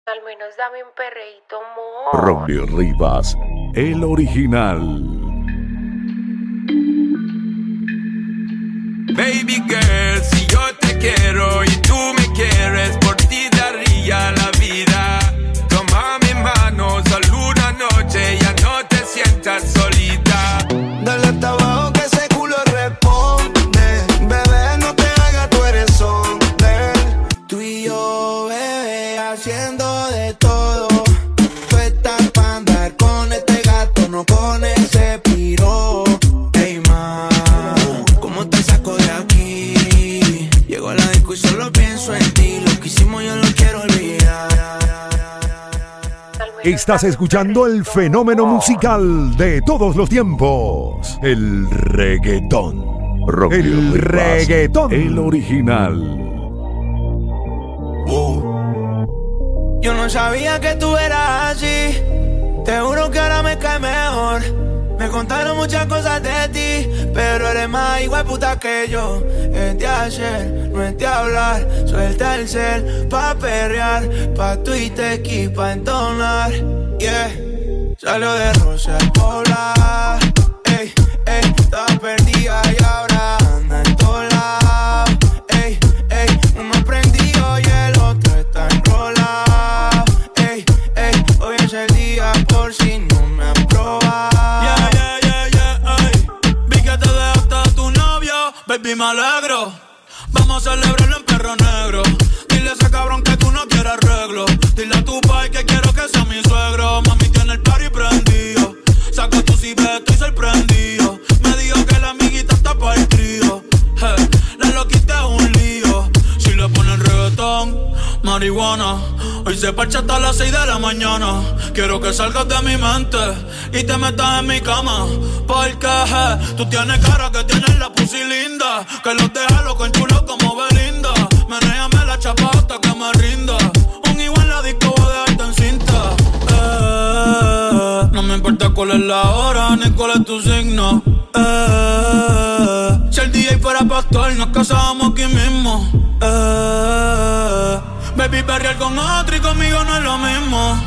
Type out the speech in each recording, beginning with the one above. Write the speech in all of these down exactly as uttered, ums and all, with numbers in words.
Al menos dame un perreíto, amor. Ronnie Rivas, el original. Baby girl, si yo te quiero y tú me quieres, por ti daría la vida. Toma mi mano, solo una noche, ya no te sientas solita. Dale hasta abajo que ese culo responde. Bebé, no te hagas, tú eres hombre. Tú y yo, bebé, haciendo de todo. Tú estás pa' andar con este gato, no con ese piro. Ey, ma, ¿cómo te saco de aquí? Llego a la disco y solo pienso en ti. Lo que hicimos yo lo quiero olvidar. Estás escuchando el fenómeno musical de todos los tiempos, el reggaetón. Ronnie el Rivas, reggaetón, el original. Wow. Yo no sabía que tú eras así. Te juro que ahora me cae mejor. Me contaron muchas cosas de ti, pero eres más igual puta que yo. Es de hacer, no es de hablar. Suelta el cel pa' perrear, pa' Twitter y pa' entonar. Yeah, salió de Rosa al Pobla. Ey, ey, estaba perdida y ahora anda en todos lados. Ey, ey, uno prendido y el otro está enrolado. Ey, ey, hoy es el día por si no me han probado. Baby, me alegro, vamos a celebrarlo en perro negro. Dile a ese cabrón que tú no quieres arreglo. Dile a tu pai que quiero que sea mi suegro. Mami tiene el party prendido. Saca tu cibeta, estoy sorprendido. Me dijo que la amiguita está pa' el trío. Hey, la loquita es un lío. Si le ponen reggaetón, marihuana. Hoy se parcha hasta las seis de la mañana. Quiero que salgas de mi mente y te metas en mi cama. Porque hey, tú tienes cara que tienes la pussy linda, que los deja loco en chulo como Belinda. Menéame la chapa hasta que me rinda. Un igual en la disco voy a dejarte en cinta. Eh, no me importa cuál es la hora ni cuál es tu signo. Eh, si el D J fuera pastor nos casábamos aquí mismo. Eh, baby, perrear con otro y conmigo no es lo mismo.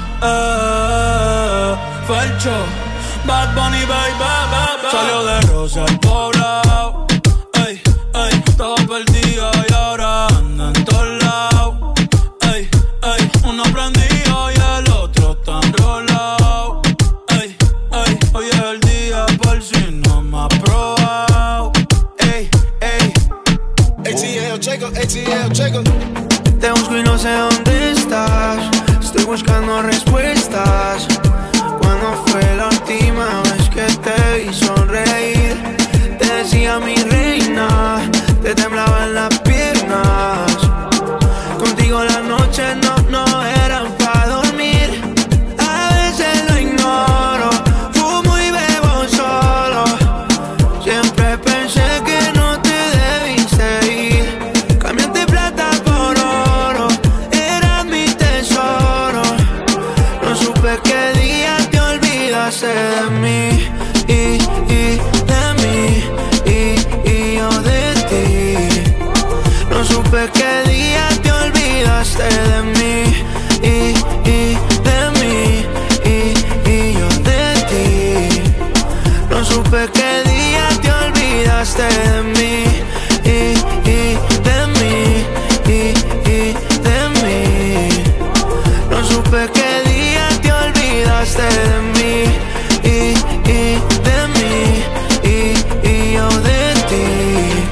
Eh, Felcho, Bad Bunny, baby, baby. Salió de Rosa al Poblado. Ey, ey, estaba perdida y ahora anda en todos lados. Ey, ey, uno prendido y el otro está enrolado. Ey, ey, hoy es el día por si no me ha probado. Ey, ey, A T L, checo, A T L, checo. Te busco y no sé dónde estás. Estoy buscando respuestas. ¿Cuándo fue la última vez que te vi sonreír? Te decía mi reina, te temblaban las piernas. Contigo las noches no, no eran pa' dormir. A veces lo ignoro, fumo y bebo solo. Siempre pensé que no te debiste ir. Cambiaste plata por oro, eras mi tesoro. No supe qué día te olvidaste de mí y, y de mí y, y yo de ti. No supe qué día te olvidaste de mí y, y de mí y, y yo de ti. No supe qué día te olvidaste de mí y, y de mí y, y de mí. No supe qué día te olvidaste de mí y, y de mí y, y yo de ti.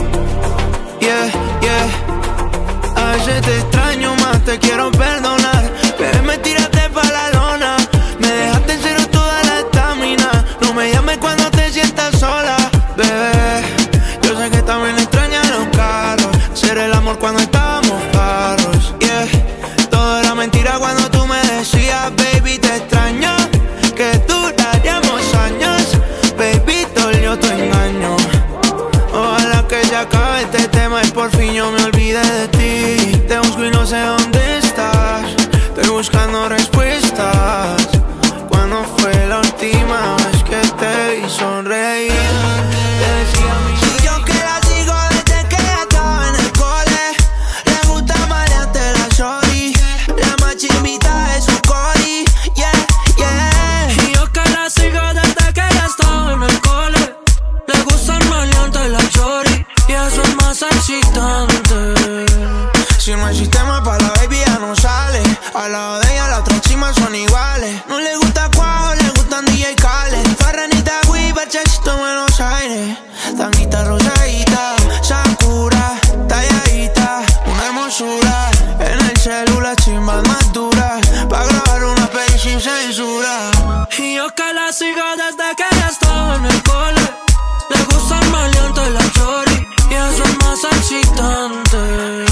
Yeah, yeah. A veces te extraño más, te quiero perdonar. Pero me tiraste pa' la lona. Me dejaste en cero toda la estamina. No me llames cuando te sientas sola, bebé. Yo sé que también extrañas los carros. Ser el amor cuando estábamos parros. Yeah. Todo era mentira cuando tú me decías, baby, te extraño. Que duraríamos años. Baby, dolió tu engaño. Ojalá que se acabe este tema y por fin yo me olvide de ti. Te busco y no sé dónde estás. Estoy buscando respuestas. ¿Cuándo fue la última vez que te vi sonreír? Te decía mi... Y yo que la sigo desde que estaba en el cole. Le gusta malearte la shorty. La más chimbita Al lado de ella las otras chimas son iguales. No le gusta cuajo, le gustan D J Khaled. Farranita, Weaver, Chechito, Buenos Aires. Tanguita rosadita, Sakura, talladita, una hermosura. En el celular chimbas más duras, pa' grabar una peli sin censura. Y yo que la sigo desde que ella estaba en el cole. Le gusta el maleante, la chori, y eso es más excitante.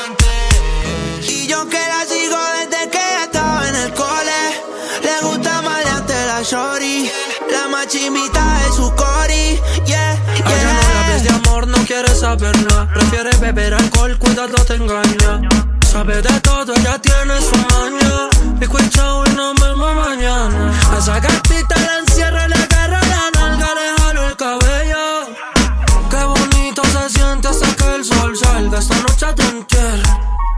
Y yo que la sigo desde que ella estaba en el cole. Le gusta maleante, la chori, la más chimbita de su cori. Yeah, yeah. A ella no le hables de amor, no quiere saber nada. Prefiere beber alcohol, cuidado te engaña. Sabe de todo, ella tiene su maña. Pico el chavo y nos vemos mañana. A esa gatita la encierra, le agarra la nalga, le jalo el cabello. Qué bonito se siente hasta que el sol salga. Esta noche te entierro.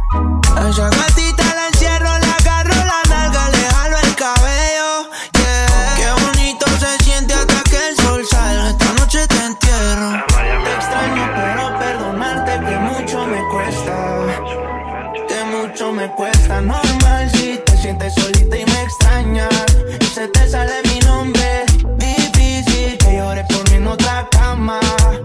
A esa gatita la encierro, le agarro la nalga, le jalo el cabello. Yeah. Qué bonito se siente hasta que el sol salga. Esta noche te entierro. Te extraño pero perdonarte que mucho me cuesta. Que mucho me cuesta. Normal si te sientes solita y me extrañas y se te sale mi nombre. Difícil que llores por mí en otra cama.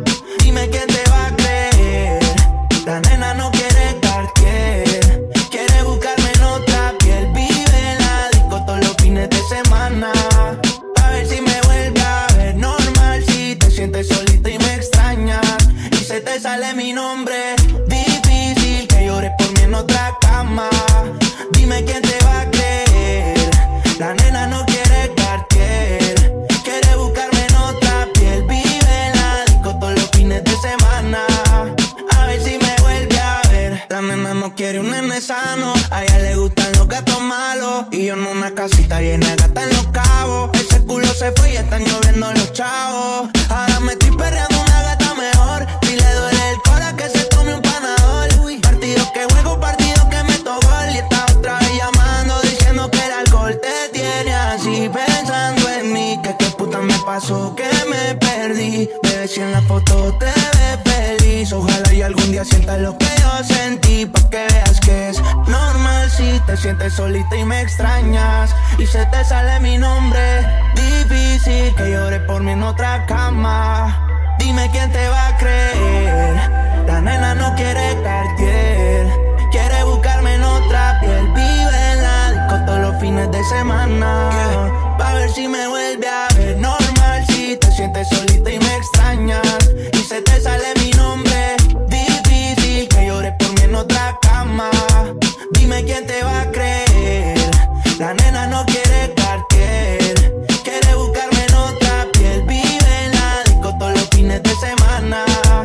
Dime quién te va a creer. La nena no quiere Cartier, quiere buscarme en otra piel. Vive en la disco todos los fines de semana, a ver si me vuelve a ver. Normal si te sientes solita y me extrañas y se te sale mi nombre. Difícil que llores por mí en otra cama. Dime quién te va a creer. La nena no quiere Cartier, quiere buscarme en otra piel. Vive en la disco todos los fines de semana, a ver si me vuelve a ver. La nena no quiere un nene sano, a ella le gustan los gatos malos. Y yo en una casita llena de gatas en Los Cabos. Ese culo se fue y están lloviendo los chavos. Ahora me estoy perreando una gata mejor. Si le duele el cora que se tome un panadol. Uy, partido que juego, partido que meto gol. Y esta otra vez llamando diciendo que el alcohol te tiene así, pensando en mí. Que qué puta me pasó, que me perdí. Bebé, si en la foto te ves feliz, ojalá y algún día sientas lo que yo sentí, pa' que veas que es normal si te sientes solita y me extrañas y se te sale mi nombre. Difícil que llores por mí en otra cama. Dime quién te va a creer. La nena no quiere Cartier, quiere buscarme en otra piel. Vive en la disco todos los fines de semana, yeah, pa' ver si me vuelve a ver. Normal si te sientes solita y me extrañas y se te sale mi nombre. Difícil que llores por mí en otra cama. Dime quién te va a creer. La nena no quiere Cartier, quiere buscarme en otra piel. Vive en la disco todos los fines de semana,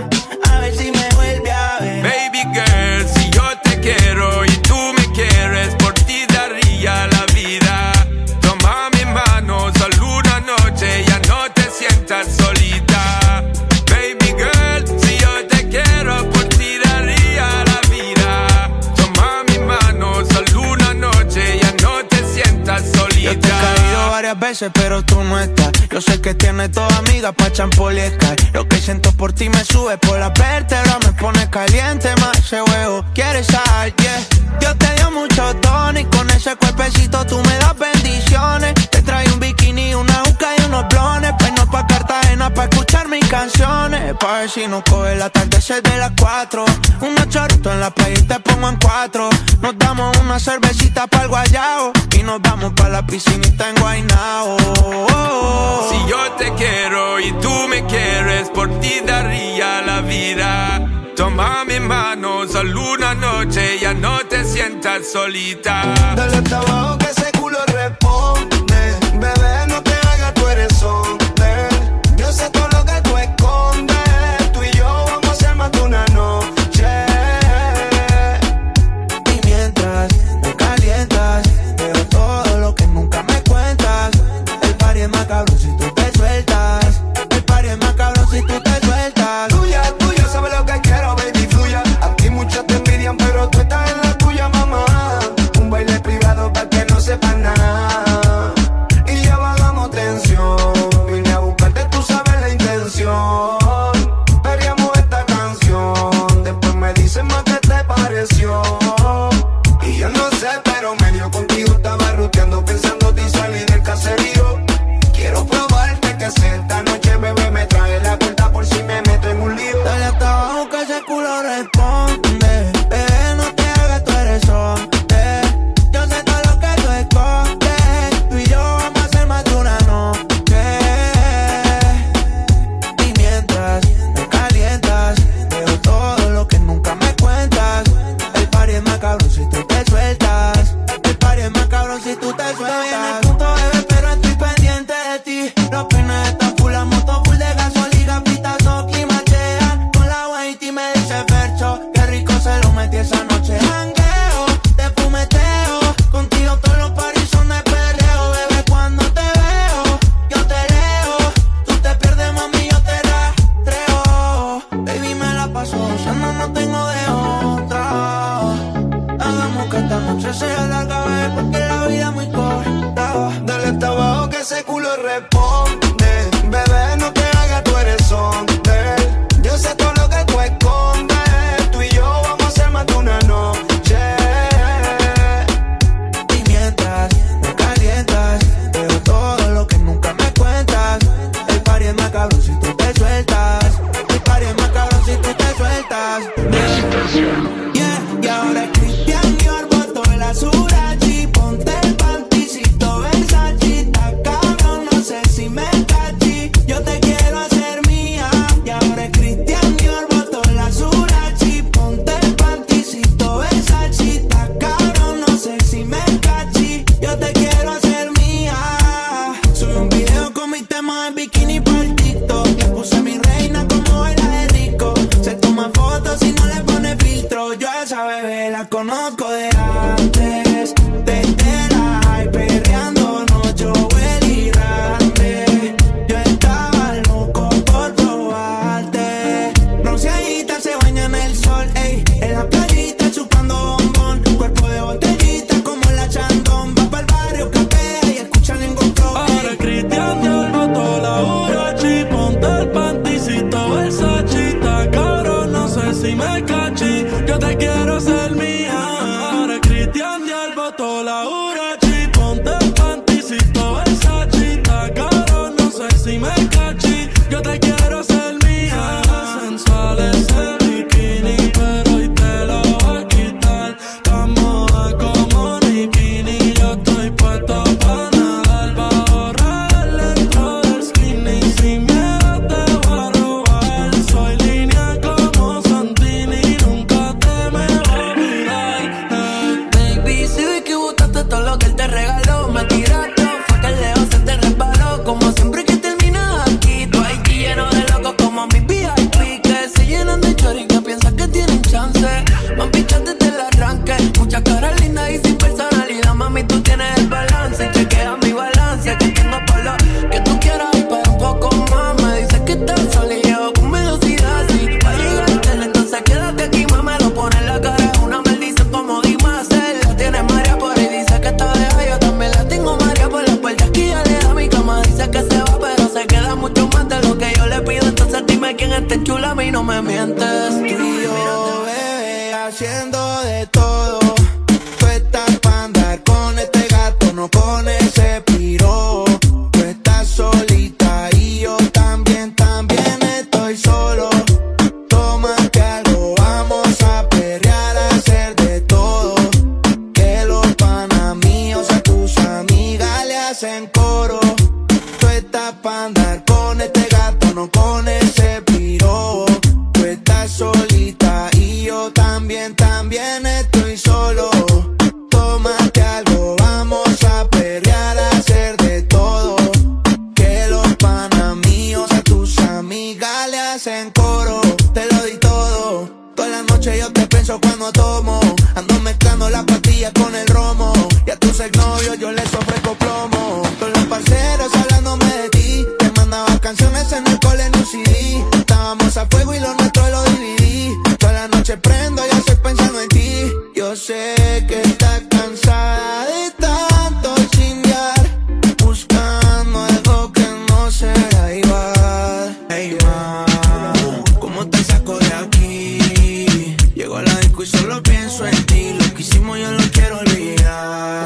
a ver si me vuelve a ver. Baby girl, si yo te quiero y tú me quieres, por ti daría la vida. Toma mi mano, solo una noche, ya no te sientas solita. Baby girl, si yo te quiero, por ti daría la vida. Toma mi mano, solo una noche, ya no te sientas solita. Yo te he caído varias veces, pero tú no estás. Yo sé que tienes toda amiga pa' champoliescar. Lo que siento por ti me sube por la vértebra, me pone caliente más ese huevo. ¿Quieres sal? Yeah. Dios te dio mucho tono y con ese cuerpecito tú me das bendiciones. Te traigo un bikini, una juca y unos blones. Pues no pa' Cartagena pa' escuchar mis canciones. Pa' ver si nos coge el atardecer de las cuatro. Unos choritos en la playa y te pongo en cuatro. Nos damos una cervecita pa' el guayao y nos vamos pa' la piscinita en Guaynao. Si yo te quiero y tú me quieres, por ti daría la vida. Toma mi mano, solo una noche, ya no te sientas solita. Dale hasta abajo que ese culo responde. Bebé, no te hagas, tú eres hombre. Yo sé todo lo que tú escondes. Tú y yo vamos a hacer más de una noche. Y mientras me calientas, veo todo lo que nunca me cuentas. El party es más cabrón si tú te sueltas. El party es más cabrón si tú te sueltas. Tuya, tuya, sabes lo que quiero, baby, fluya. Aquí muchos te envidian, pero tú estás en la tuya, mamá. Un baile privado para medio contigo estaba ruteando pensándote y salí del caserío. Quiero probarte que sé esta noche, bebé, me trae la cuenta por si me meto en un lío. Dale hasta abajo que ese culo responde. Bebé, no te hagas, tú eres hombre. Yo sé todo lo que tú escondes. Tú y yo vamos a hacer más de una noche. Y mientras me calientas, veo todo lo que nunca me cuentas. El party es más cabrón si tú te sueltas. El party es más cabrón si tú te sueltas. Estoy en el punto, bebé, pero estoy pendiente de ti. Los pines están full, la moto full de gasolina, pitazo, climachean con la white y me dice Fercho, qué rico se lo metí esa noche. Jangueo, te fumeteo, contigo todos los parties son de perreo. Bebé, cuando te veo, yo te leo. Tú te pierdes, mami, yo te rastreo. Baby, me la paso gozando, no tengo de otra. Hagamos que esta noche sea larga, bebé, porque la vida es muy corta. Dale hasta abajo que ese culo responde. Bebé, no te hagas, tú eres hombre. Yo sé todo lo que tú escondes. Tú y yo vamos a hacer más de una noche. Y mientras me calientas, veo todo lo que nunca me cuentas. El party es más cabrón si tú te sueltas. El party es más cabrón si tú te sueltas. Yeah, y ahora es Cristian Dior, botó la Surachi. Ponte el panticito Versace. Está cabrón, no sé si me cachí. Yo te quiero hacer mía. Y ahora es Cristian Dior, botó la Surachi. Ponte el panticito Versace. Está cabrón, no sé si me cachí. Yo te quiero hacer mía. Subí un video con mi tema en bikini para el TikTok. Le puse mi reina como baila de rico. Se toma fotos y no le pone filtro. Yo a esa bebé la conozco de antes. Desde la high perreando, no yo delirante. Yo estaba loco por probarte. Bronceadita se baña en el sol, ey. En la playita chupando bombón. Cuerpo de botellita como la Chandon. Va pa'l barrio, capea y escucha Lingo Pro. Ahora Cristian Dior botó la Urachi. Ponte el panticito Versace. Está cabrón, no sé si me cachí. Yo te quiero ser mía. Ahora Cristian Dior botó la Urachi. Ponte el panticito Versace. Está cabrón, no sé si me cachí. Yo te quiero ser mía. Sensual ese bikini, pero hoy te lo voy a quitar. Tan moda como Nikini. Yo estoy puesto pa' nadar, bajo real dentro del skinny. Sin miedo te voy a robar. Soy línea como Santini. Nunca te me voy a olvidar. Hey. Baby, si vi que botaste todo lo que él te regaló. Me tiraste, fue que el leo se te resbaló. Como siempre que terminas aquí, tú I G lleno de locos como mi V I P. Que se llenan de chori que piensan que tienen chance. Van pichas desde el arranque. Muchas caras lindas y sin personalidad. Mami, tú tienes el balance. Chequea mi balance. Que tengo por lo que tú quieras y para un poco más. Me dices que estás sola y llevo con velocidad. Si va a llegarte, entonces quédate aquí, mamá. Lo pone en la cara. Es una maldición como Dimas. Él la tiene María por ahí. Dice que está deja. Yo también la tengo María por las puertas que ella le da. Mi cama dice que se va, pero se queda mucho más de lo que yo le pido. Entonces dime quién esté chula, a mí no me mientes. Tú y yo, bebé, haciendo de todo. Tú estás pa' andar con este gato, no con ese piro. Tú estás solita y yo también, también estoy solo. Tómate algo, vamos a perrear, a hacer de todo. Que los panas míos a tus amigas le hacen coro. Tú estás pa' andar con este gato, no con ese piro. Tú estás solita y yo también, también estoy solo. Tómate algo, vamos a perrear, a hacer de todo. Que los panas míos a tus amigas le hacen coro. Te lo di todo. Toda la noche yo te pienso cuando tomo. Ando mezclando las pastillas con el romo. Y a tus exnovios yo les ofrezco plomo. Con los parceros hablándome de ti. Te mandaba canciones en el cole en un C D. Estábamos a fuego y lo nuestro lo dividí. Toda la noche prendo y estoy pensando en ti. Yo sé que estás cansada de tanto chingar, buscando algo que no será igual. Hey, ma, ¿cómo te saco de aquí? Llego a la disco y solo pienso en ti. Lo que hicimos yo lo quiero olvidar.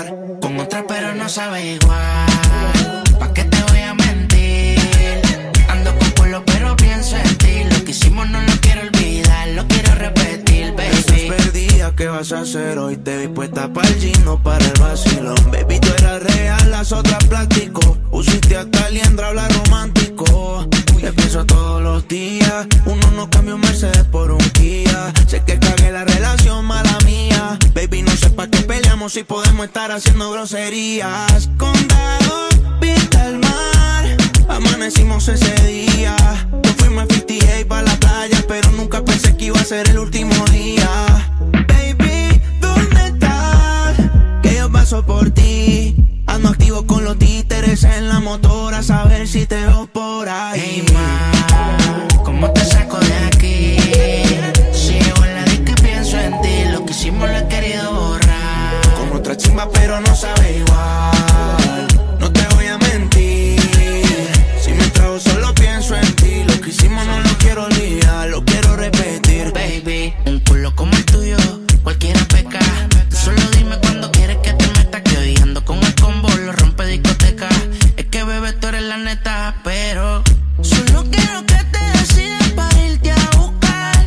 no sabe igual. ¿Pa' qué te voy a mentir? Ando con pueblo pero pienso en ti. Lo que hicimos no lo quiero olvidar, lo quiero repetir, baby. Estás perdida, ¿qué vas a hacer hoy? Te vi puesta para el gym, no para el vacilón. Baby, tú eras real, las otras plástico. Usiste hasta liendra, habla romántico. Te pienso todos los días. Uno no cambia un Mercedes por un Kia. Sé que cagué la relación, mala mía. Baby, no sé pa' qué peleamos si podemos estar haciendo groserías. Condado, vista al mar, amanecimos ese día. Nos fuimos a cincuenta y ocho pa' la playa, pero nunca pensé que iba a ser el último día. Baby, ¿dónde estás? Que yo paso por ti. Ando activo con los títeres en la motora, a saber si te veo por ahí. Hey, ma, ¿cómo te saco de aquí? Si llevo en la disco y pienso en ti. Lo que hicimos lo he querido borrar. Con otra chimba pero no sabe igual. No te voy a mentir. Si me trago solo pienso en ti. Lo que hicimos no lo quiero olvidar, lo quiero repetir. Baby, un culo como el tuyo cualquiera peca. Tú solo dime cuando quieres que te metas. Que hoy ando con el combo, lo rompe discoteca. Es que bebé tú eres la neta, pero solo quiero que te decidas para irte a buscar.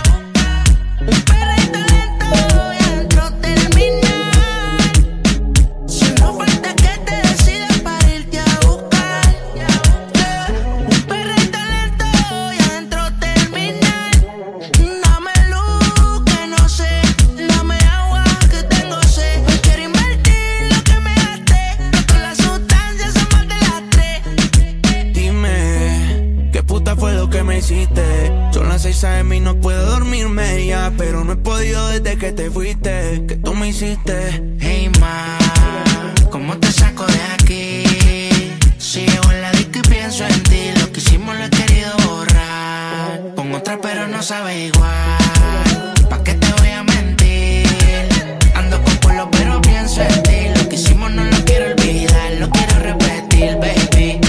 Un perrito lento y adentro terminar. Solo falta que te decidas para irte a buscar. Un perrito lento y adentro terminar. Dame luz que no sé, dame agua que tengo sed. Hoy quiero invertir lo que me gasté, no con las sustancias son más de las tres. Dime, ¿qué puta fue lo que me hiciste? Son las seis a eme y no puedo dormirme ya, pero no he podido desde que te fuiste. ¿Qué tú me hiciste? Hey, ma, ¿cómo te saco de aquí? Si llevo en la disco y pienso en ti. Lo que hicimos lo he querido borrar. Con otra pero no sabe igual. ¿Pa' qué te voy a mentir? Ando con pueblo pero pienso en ti. Lo que hicimos no lo quiero olvidar, lo quiero repetir, baby.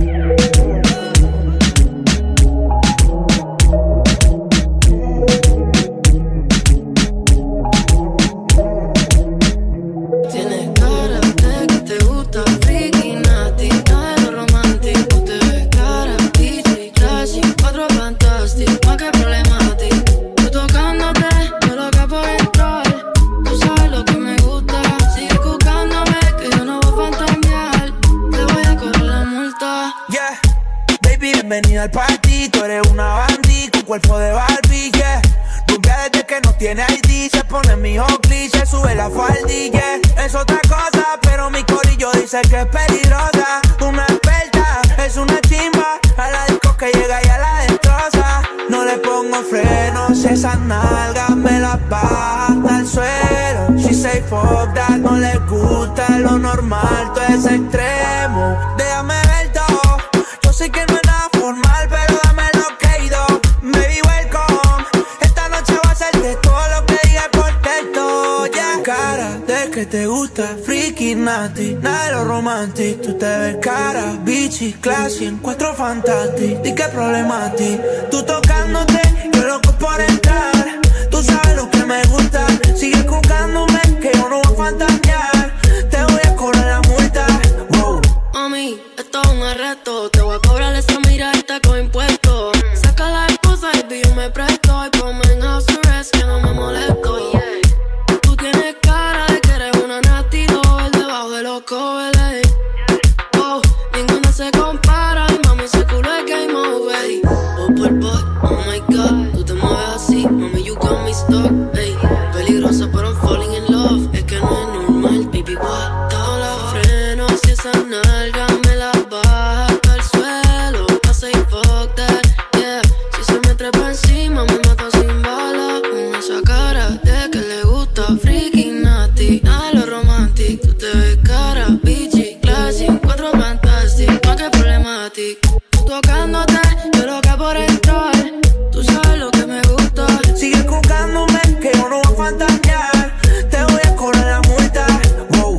Tienes cara de que te gusta freaky, nasty, nada de lo romántico. Te ves cara, bitchy, classy, cuatro fantastic, más que problemático. Tú tocándote, yo loca por entrar. Tú sabes lo que me gusta, sigue buscándome que yo no voy a fantamear. Te voy a correr la multa. Yeah, baby, bienvenida al party. Tú eres una bandit con cuerpo de Barbie, yeah. Rubia desde que no tiene I D. Se pone mi Oakley, se sube la faldilla, yeah. Es otra cosa, pero mi corillo dice que es peligrosa. Una experta, es una chimba. A la disco que llega y a la destroza. No le pongo frenos, esas nalgas me las baja hasta el suelo. She say fuck that, no le gusta lo normal, todo es extremo. Déjame ver todo, yo sé que no es nada formal, pero dame lo que he ido. Baby, welcome, esta noche va a ser de todo lo que diga por texto, yeah. Cara de que te gusta, freaky, nasty, nada de lo romantic. Tú te ves cara, bitchy, classy, en cuatro fantastic. Di que problema a ti, tú tocándote, yo loco por entrar. Tú sabes lo que me gusta, sigue jugándome que yo no voy a fantasear. Te voy a cobrar la multa, wow. Mami, esto es un arresto. Te voy a cobrar esa mirada con impuestos. Saca la esposa y yo me presto. Y ponme en house arrest que no me molesto. Tú tienes cara de que eres una nasty doll debajo de los covers. Oh, ninguna se compara. Y mami, ese culo es game over. Oh, por boy, oh my god. Tú te mueves así, mami, you got me stuck. Ey, peligrosa pero I'm falling in love. Es que no es normal, baby, what? Todos los frenos y esa nalga me la baja hasta el suelo. I say fuck that, yeah. Si se me trepa encima me mata sin bala. Con esa cara de que le gusta freaky, nasty, nada de lo romantic. Tú te ves cara, bitchy, classy, cuatro fantastic, más que problematic. Tú tocándote, yo loca por entrar. Tú sabes lo que me gusta. Sigue jugándome que yo no voy a fantasear. Te voy a cobrar la multa, wow.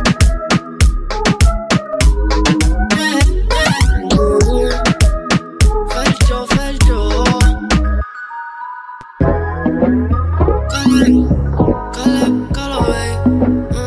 Felcho, felcho. Cale, cale, cale, babe.